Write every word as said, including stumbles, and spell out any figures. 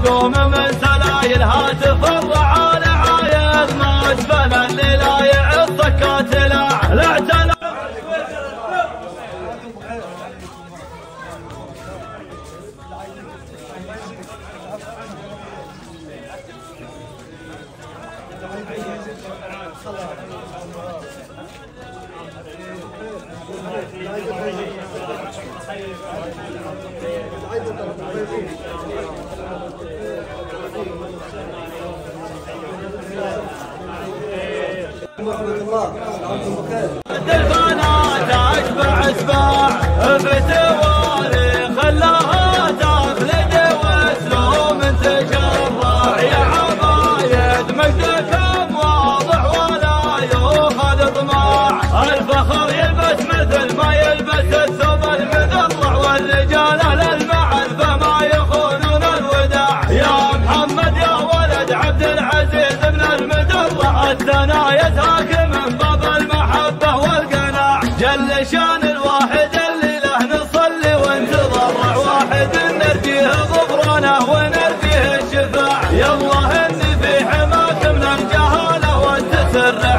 يقوم من سلايل هاتف الرعال عايد ما اسفل اللي لا يعص كاتل اعتلى. البنات اشبع اشباع بتوالي خلاها تخلد واسلوب تشرع يا عبايد مجدكم واضح ولا يؤخذ طماع. الفخر يلبس مثل ما يلبس الثوب المدرع والرجال اهل المعرفه ما يخونون الوداع. يا محمد يا ولد عبد العزيز من المدرع الثنايا تاك من باب المحبه والقناع. جل شان الواحد اللي له نصلي ونتضرع واحد نرجيه غفرانه ونرجيه الشفاع. يا الله اني في حماك من الجهاله والتسرع